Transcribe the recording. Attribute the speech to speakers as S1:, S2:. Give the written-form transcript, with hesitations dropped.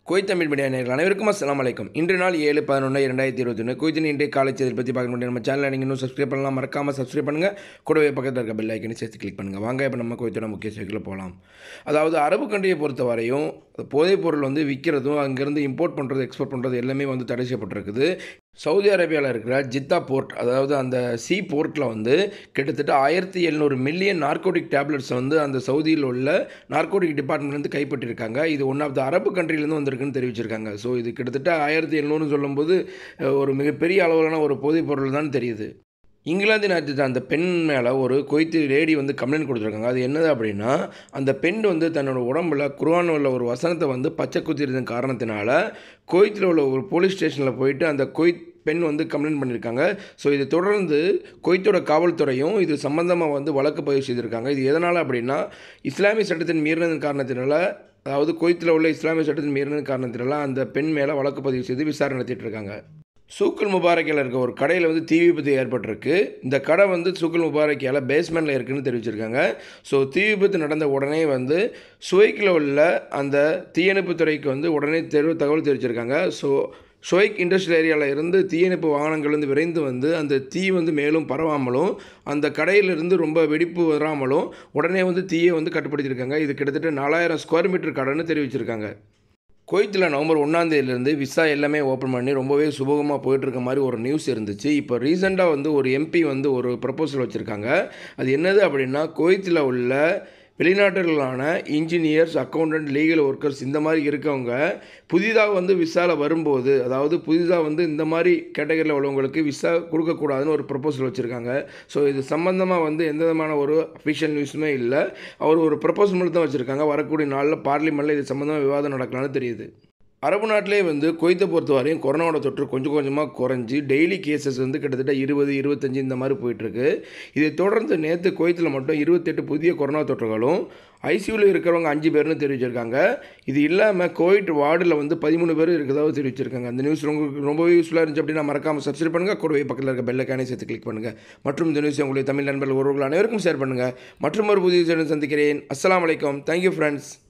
S1: Kuwait Tamil media நேயர்கள் அனைவருக்கும் அஸ்ஸலாமு அலைக்கும். இன்று நாள் 7/11/2021 குவைத்தின் இன்றைய காலை செய்தி பற்றி பார்க்க முடியும். நம்ம சேனலை நீங்கள் இன்னும் சப்ஸ்கிரைப் பண்ணலாம், மறக்காமல் சப்ஸ்கிரைப் பண்ணுங்கள். கூடவே பக்கத்தில் இருக்க பெல் ஐக்கனை சேர்த்து கிளிக் பண்ணுங்கள். வாங்க இப்போ நம்ம குவைத்தோட முக்கிய செய்திகளை போகலாம். அதாவது அரபு கண்ட்ரியை பொறுத்த வரையும் போதைப் பொருள் விற்கிறதும் அங்கேருந்து இம்போர்ட் பண்ணுறது எக்ஸ்போர்ட் பண்ணுறது எல்லாமே தடை செய்யப்பட்டிருக்குது. சவுதி அரேபியாவில் இருக்கிற ஜித்தா போர்ட், அதாவது அந்த சி போர்ட்டில் கிட்டத்தட்ட 1700 மில்லியன் நார்கோட்டிக் டேப்லெட்ஸ் அந்த சவுதியில் உள்ள நார்கோட்டிக் டிபார்ட்மெண்ட்லேருந்து கைப்பற்றியிருக்காங்க. இது ஒன் ஆஃப் த அரபு கண்ட்ரிலேருந்து வந்திருக்குன்னு தெரிவிச்சிருக்காங்க. ஸோ இது கிட்டத்தட்ட 1700 சொல்லும்போது ஒரு மிகப்பெரிய அளவிலான ஒரு போதைப் பொருள் தான் தெரியுது. இங்கிலாந்து நாட்டு அந்த பெண் மேலே ஒரு குவைத்து லேடி கம்ப்ளைண்ட் கொடுத்துருக்காங்க. அது என்னது அப்படின்னா, அந்த பெண் தன்னோட உடம்புல குர்ஆனில் உள்ள ஒரு வசனத்தை பச்சை குத்திருந்த காரணத்தினால குவைத்தில் உள்ள ஒரு போலீஸ் ஸ்டேஷனில் போயிட்டு அந்த குவைத் பெண் கம்ப்ளைண்ட் பண்ணியிருக்காங்க. ஸோ இது தொடர்ந்து குவைத்தோட காவல்துறையும் இது சம்பந்தமாக வழக்கு பதிவு செய்திருக்காங்க. இது எதனால் அப்படின்னா, இஸ்லாமிய சட்டத்தின் மீறினதன் காரணத்தினால, அதாவது குவைத்தில் உள்ள இஸ்லாமிய சட்டத்தின் மீறினதன் காரணத்தினால அந்த பெண் மேலே வழக்கு பதிவு செய்து விசாரணை நடத்திட்டு இருக்காங்க. சூக்குல் முபாரக்கில் இருக்க ஒரு கடையில் தீ விபத்து ஏற்பட்டிருக்கு. இந்த கடை சூக்குல் முபாரக்கியால் பேஸ்மெண்ட்டில் இருக்குதுன்னு தெரிவிச்சிருக்காங்க. ஸோ தீ விபத்து நடந்த உடனே சுவைக்கில் உள்ள அந்த தீயணைப்பு துறைக்கு உடனே தகவல் தெரிவிச்சிருக்காங்க. ஸோ சுவைக் இண்டஸ்ட்ரியல் ஏரியாவில் இருந்து தீயணைப்பு வாகனங்கள் விரைந்து அந்த தீ மேலும் பரவாமலும் அந்த கடையிலிருந்து ரொம்ப வெடிப்பு வராமலும் உடனே தீயை கட்டுப்படுத்தியிருக்காங்க. இது கிட்டத்தட்ட 4000 ஸ்கொயர் மீட்டர் கடைன்னு தெரிவிச்சிருக்காங்க. குவைத்தில் நவம்பர் 1ஆம் தேதியிலேருந்து விசா எல்லாமே ஓப்பன் பண்ணி ரொம்பவே சுபகமாக போயிட்டுருக்க மாதிரி ஒரு நியூஸ் இருந்துச்சு. இப்போ ரீசெண்டாக ஒரு எம்பி ஒரு ப்ரப்போசல் வச்சுருக்காங்க. அது என்னது அப்படின்னா, குவைத்தில் உள்ள வெளிநாட்டுகளான இன்ஜினியர்ஸ், அக்கௌண்டன்ட், லீகல் ஒர்க்கர்ஸ் இந்த மாதிரி இருக்கவங்க புதிதாக விசாவில் வரும்போது, அதாவது புதிதாக இந்த மாதிரி கேட்டகரியில் உள்ளவங்களுக்கு விசா கொடுக்கக்கூடாதுன்னு ஒரு ப்ரப்போசல் வச்சுருக்காங்க. ஸோ இது சம்மந்தமாக எந்த விதமான ஒரு அஃபிஷியல் நியூஸுமே இல்லை. அவர் ஒரு ப்ரப்போசல் மட்டும் தான் வச்சுருக்காங்க. வரக்கூடிய நாளில் பார்லிமெண்ட்டில் இது சம்மந்தமாக விவாதம் நடக்கலான்னு தெரியுது. அரபு நாட்டிலே குவைத்தை பொறுத்த வரையும் கொரோனாவோட தொற்று கொஞ்சம் கொஞ்சமாக குறைஞ்சி டெய்லி கேசஸ் கிட்டத்தட்ட 20, 25 இந்த மாதிரி போயிட்டுருக்கு. இதை தொடர்ந்து நேற்று குவைத்தில் மட்டும் 28 புதிய கொரோனா தொற்றுகளும் ஐசியூவில் இருக்கிறவங்க 5 பேர்னு தெரிவிச்சிருக்காங்க. இது இல்லாமல் கோவிட் வார்டில் 13 பேர் இருக்கிறதாக தெரிவிச்சிருக்காங்க. அந்த நியூஸ் உங்களுக்கு ரொம்பவே யூஸ்ஃபுல்லாக இருந்துச்சு அப்படின்னா மறக்காமல் சப்ஸ்கிரைப் பண்ணுங்கள். கூடவே பக்கத்தில் இருக்க பெல் ஐக்கானை சேர்த்து கிளிக் பண்ணுங்கள். மற்றும் இந்த நியூஸ் உங்களுடைய தமிழ் நண்பர்கள் ஒருவர்கள் அனைவருக்கும் ஷேர் பண்ணுங்கள். மற்றும் ஒரு புதிய சந்திக்கிறேன். அஸ்ஸலாமு அலைக்கும். Thank you friends.